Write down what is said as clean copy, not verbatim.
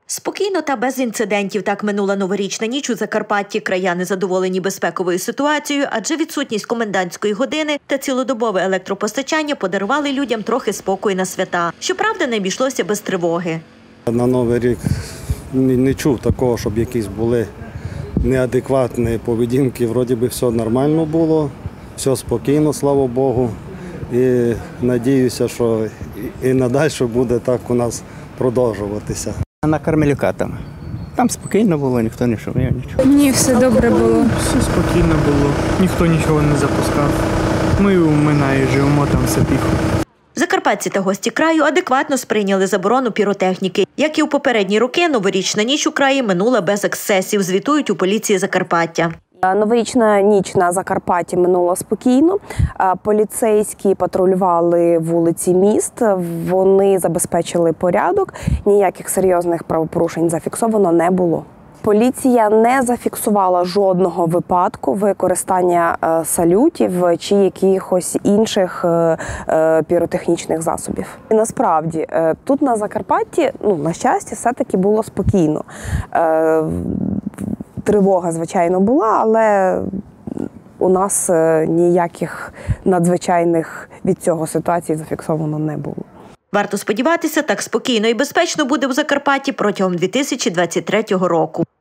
Спокійно та без інцидентів так минула новорічна ніч у Закарпатті. Краяни задоволені безпековою ситуацією, адже відсутність комендантської години та цілодобове електропостачання подарували людям трохи спокою на свята. Щоправда, не обійшлося без тривоги. На Новий рік не чув такого, щоб якісь були неадекватні поведінки. Вроді би все нормально було, все спокійно, слава Богу. І надіюся, що і надалі буде так у нас продовжуватися. На Кармелюка там спокійно було, ніхто не шумів, нічого. Ні, все добре було. Все спокійно було, ніхто нічого не запускав. Ми у Минаї живемо, там все тихо. Закарпатці та гості краю адекватно сприйняли заборону піротехніки. Як і у попередні роки, новорічна ніч у краї минула без ексцесів, звітують у поліції Закарпаття. Новорічна ніч на Закарпатті минула спокійно. Поліцейські патрулювали вулиці міст, вони забезпечили порядок, ніяких серйозних правопорушень зафіксовано не було. Поліція не зафіксувала жодного випадку використання салютів чи якихось інших піротехнічних засобів. І насправді, тут на Закарпатті, на щастя, все-таки було спокійно. Тривога, звичайно, була, але у нас ніяких надзвичайних від цього ситуацій зафіксовано не було. Варто сподіватися, так спокійно і безпечно буде у Закарпатті протягом 2023 року.